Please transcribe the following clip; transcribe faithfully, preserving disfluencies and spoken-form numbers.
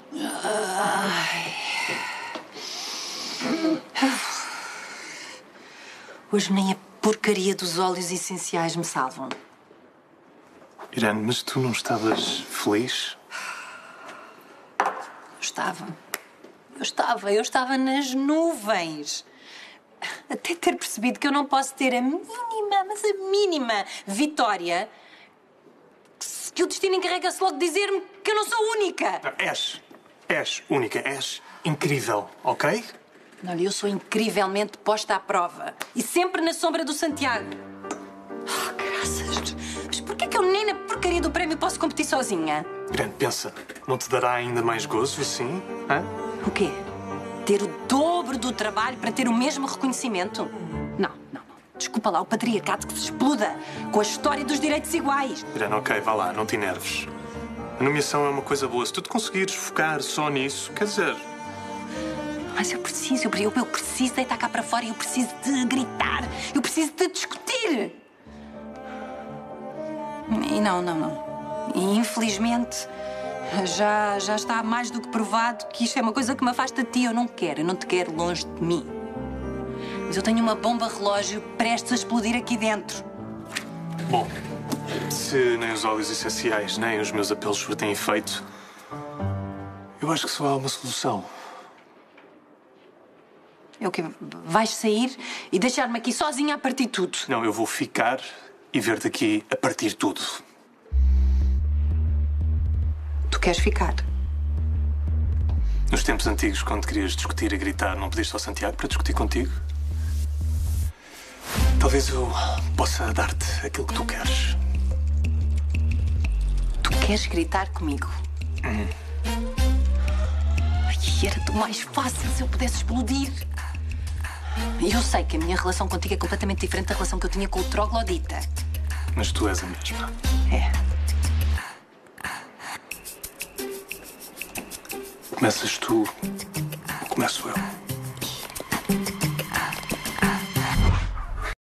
Ai. Hoje nem a porcaria dos óleos essenciais me salvam. Irene, mas tu não estavas feliz? Eu estava. Eu estava. Eu estava nas nuvens. Até ter percebido que eu não posso ter a mínima, mas a mínima vitória que o destino encarrega-se logo de dizer-me que eu não sou única. Não, és. És única. És incrível, ok? Olha, eu sou incrivelmente posta à prova. E sempre na sombra do Santiago. Oh, graças. Mas porquê que eu nem na porcaria do prémio posso competir sozinha? Irene, pensa. Não te dará ainda mais gozo assim? Hã? O quê? Ter o dobro do trabalho para ter o mesmo reconhecimento? Não, não, não. Desculpa lá, o patriarcado que se exploda com a história dos direitos iguais. Irene, ok, vá lá, não te enerves. A nomeação é uma coisa boa. Se tu te conseguires focar só nisso, quer dizer... Mas eu preciso, eu, eu preciso deitar cá para fora e eu preciso de gritar. Eu preciso de discutir. E não, não, não. E infelizmente, já, já está mais do que provado que isto é uma coisa que me afasta de ti. Eu não quero, eu não te quero longe de mim. Mas eu tenho uma bomba relógio prestes a explodir aqui dentro. Bom, se nem os óleos essenciais, nem os meus apelos surtem efeito, eu acho que só há uma solução. É o quê? Vais sair e deixar-me aqui sozinha a partir tudo? Não, eu vou ficar e ver-te aqui a partir tudo. Tu queres ficar? Nos tempos antigos, quando querias discutir e gritar, não pediste ao Santiago para discutir contigo? Talvez eu possa dar-te aquilo que tu queres. Tu queres gritar comigo? Hum. Ai, era tão mais fácil se eu pudesse explodir. E eu sei que a minha relação contigo é completamente diferente da relação que eu tinha com o troglodita. Mas tu és a mesma. É. Começas tu, começo eu.